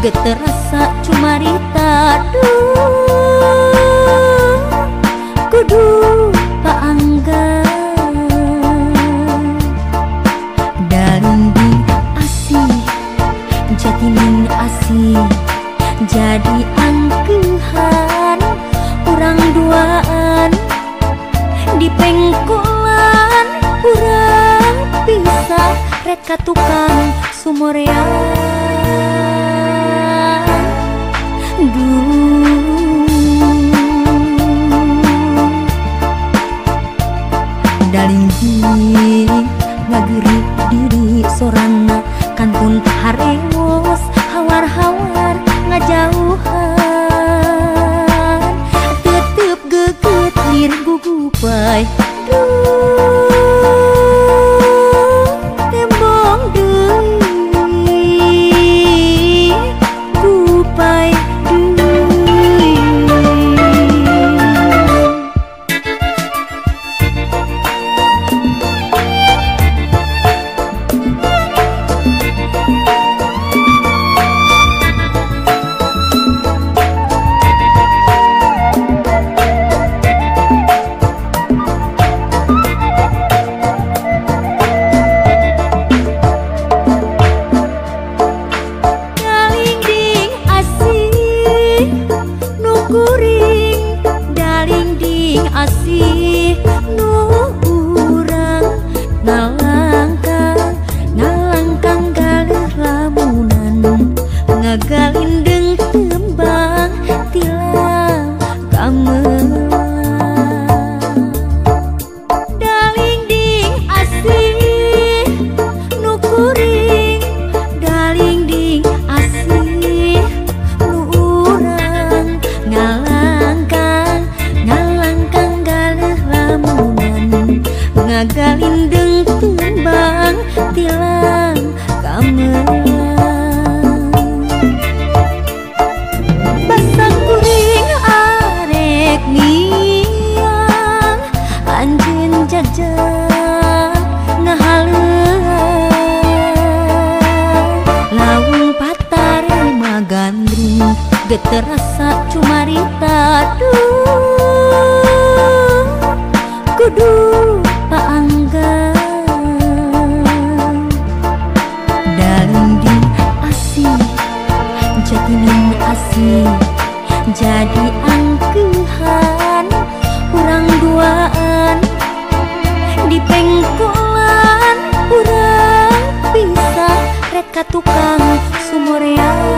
terasa cumarita kudu paangga dalinding asih jatining asih jadi angkehan urang duaan di pengkolan urang pisah reka tukang sumorean dalinding ngagerik diri sorana kantun harewos hawar-hawar ngajauhan tetep geget lir gugupai tembong deui gupai asih nu urang nalangkang galih lamunan ngagalindeng tembang tilang gamelan dalinding asih nu kuring dalinding asih nu urang ngalangkang ngagalindeng tembang tilang gamelan basa kuring arek ngiang anjeun jajak ngahaleun lawung patare magandring ge terasa cumarita kudu paangga dalinding asih jatining asih jadi angkehan urang duaan di pengkolan urang pisah reka tukang sumorean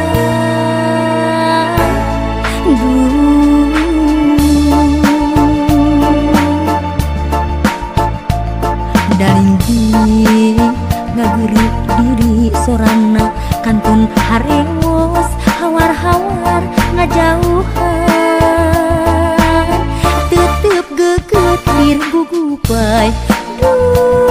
dalinding ngagerik diri sorana kantun harewos hawar-hawar ngajauhan tetep geget lir gugupai